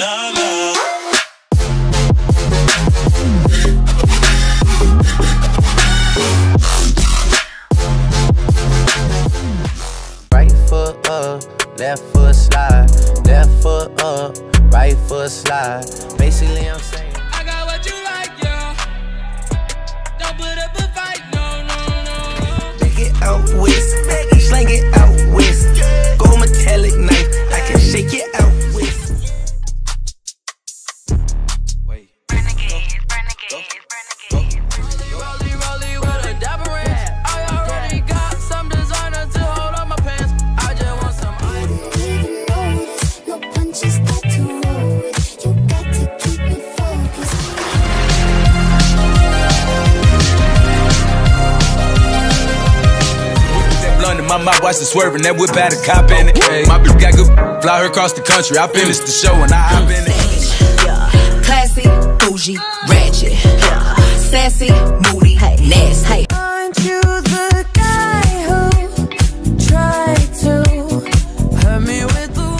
nah, nah. Right foot up, left foot slide. Left foot up, right foot slide. Basically, I'm saying I got what you like, yo. Don't put up a fight, no, no, no. Take it out west, slang it out west. Gold metallic knife, I can shake it out west. Wait. Renegade. Rollie with a dapper ranch. I already got some designer to hold on my pants. I just want some ice. Your punches got to roll with. You got to keep me focused. That blunt in my mouth, watch it swerving. That whip had a cop in it. My bitch got good, fly her across the country. I finished the show and I hop in it. Classy, bougie, ratchet, sassy, moody, nasty. Aren't you the guy who tried to hurt me with the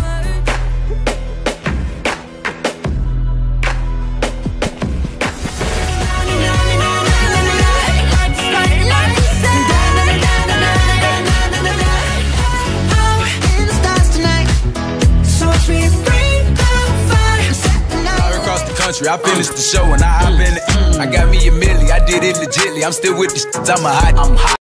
I finished the show and I hop in it. I got me a milli, I did it legitly. I'm still with the shit, I'm hot.